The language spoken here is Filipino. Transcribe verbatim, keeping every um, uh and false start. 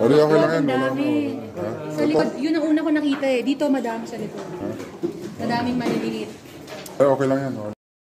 O, di okay lang yan. Ang Wala dami. na. Ha? Sa likod, yun ang una ko nakita eh. Dito madami sa likod. Madaming maliliit. Ay, okay lang yan.